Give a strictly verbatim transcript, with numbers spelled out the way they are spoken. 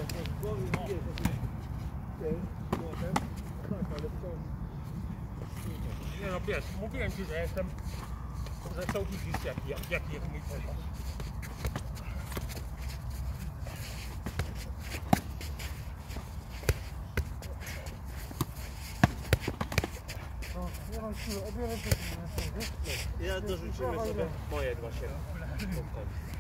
Nie no wiesz, mówiłem ci, że jestem, zresztą widzisz jaki, jaki jest mój poziom. Ja dorzucimy sobie moje dwa siedem.